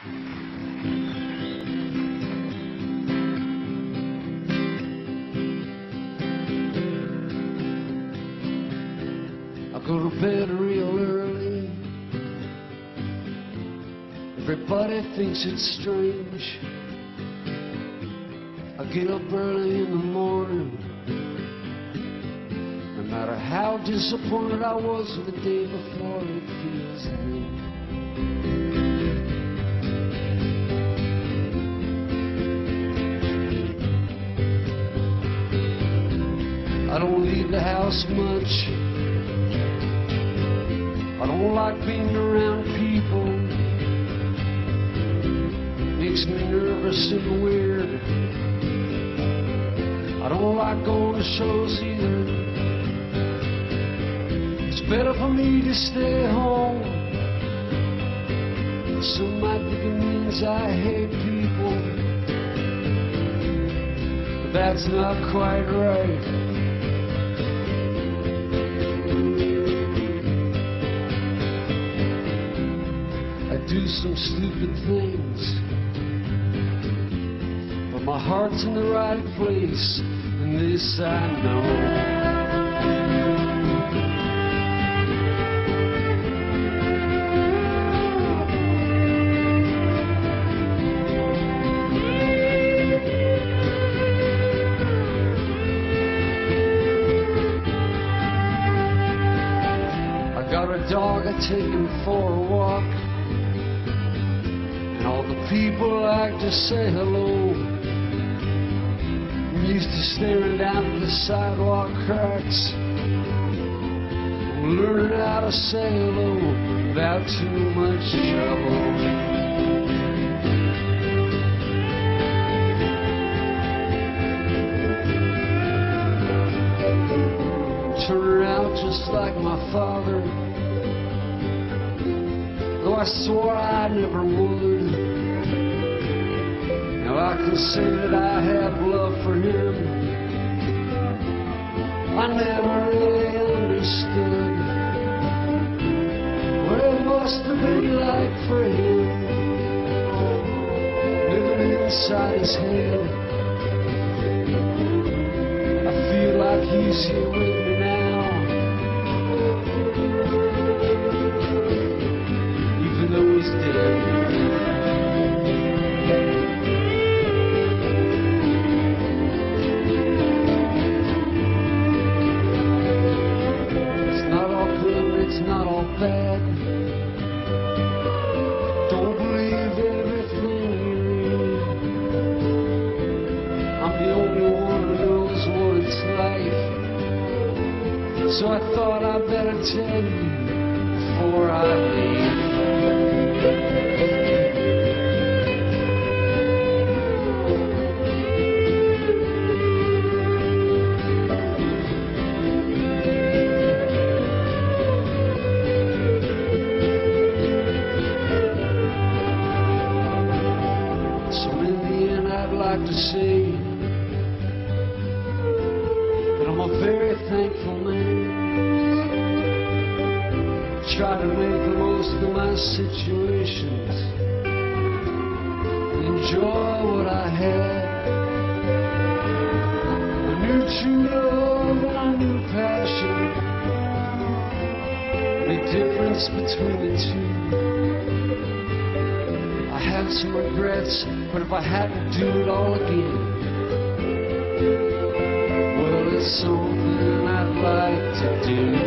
I go to bed real early. Everybody thinks it's strange. I get up early in the morning. No matter how disappointed I was the day before, it feels good. I don't leave the house much. I don't like being around people. Makes me nervous and weird. I don't like going to shows either. It's better for me to stay home. Some might think it means I hate people, but that's not quite right. Do some stupid things, but my heart's in the right place, and this I know. I got a dog, I take him for a walk. All the people like to say hello. I'm used to staring down at the sidewalk cracks, learning how to say hello without too much trouble. Turn out just like my father, though I swore I never would. Now I can say that I have love for him. I never really understood what it must have been like for him, living inside his head. I feel like he's here with me now, even though he's dead. It's not all good, it's not all bad. Don't believe everything you read. I'm the only one who knows what it's like, so I thought I'd better tell you before I leave. So in the end, I'd like to say that I'm a very thankful man. Try to make the most of my situations, enjoy what I had. A new true love and a new passion, the difference between the two. I have some regrets, but if I had to do it all again, well, it's something I'd like to do.